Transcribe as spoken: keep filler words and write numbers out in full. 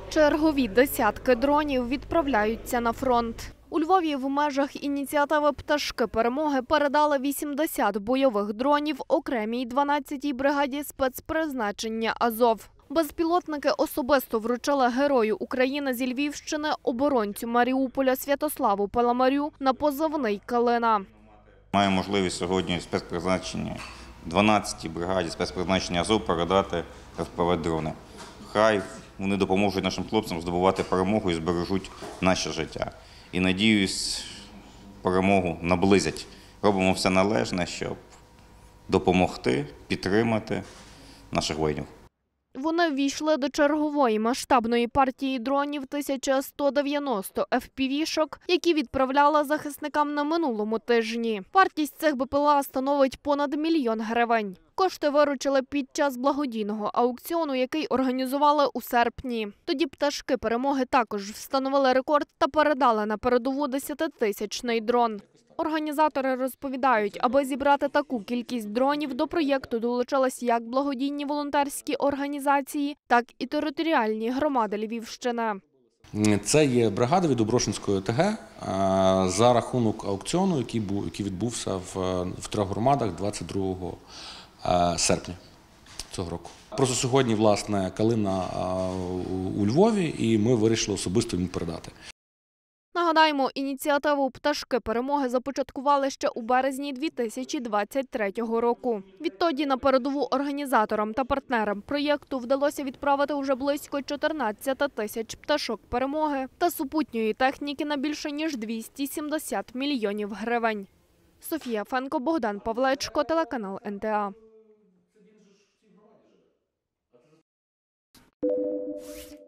Чергові десятки дронів відправляються на фронт. У Львові в межах ініціативи «Пташки перемоги» передали вісімдесят бойових дронів окремій дванадцятій бригаді спецпризначення «Азов». Безпілотники особисто вручили Герою України зі Львівщини оборонцю Маріуполя Святославу Паламарю на позивний «Калина». Маю можливість сьогодні спецпризначення дванадцятій бригаді спецпризначення «Азов» передати еф пе ве-дрони. Хай вони допоможуть нашим хлопцям здобувати перемогу і збережуть наше життя. І, надіюсь, перемогу наблизять. Робимо все належне, щоб допомогти, підтримати наших воїнів. Вони ввійшли до чергової масштабної партії дронів тисяча сто дев'яносто еф пі ві-шок, які відправляли захисникам на минулому тижні. Вартість цих бе пе ел а становить понад мільйон гривень. Кошти виручили під час благодійного аукціону, який організували у серпні. Тоді «Пташки перемоги» також встановили рекорд та передали на передову десятитисячний дрон. Організатори розповідають, аби зібрати таку кількість дронів, до проєкту долучились як благодійні волонтерські організації, так і територіальні громади Львівщини. Це є бригада від Оброшинської о те ге за рахунок аукціону, який був, який відбувся в, в трьох громадах двадцять другого серпня цього року. Просто сьогодні, власне, Калина у Львові, і ми вирішили особисто йому передати. Нагадаємо, ініціативу «Пташки перемоги» започаткували ще у березні дві тисячі двадцять третього року. Відтоді на передову організаторам та партнерам проєкту вдалося відправити вже близько чотирнадцяти тисяч пташок перемоги та супутньої техніки на більше ніж двісті сімдесят мільйонів гривень. Софія Фенко, Богдан Павлечко, телеканал ен те а.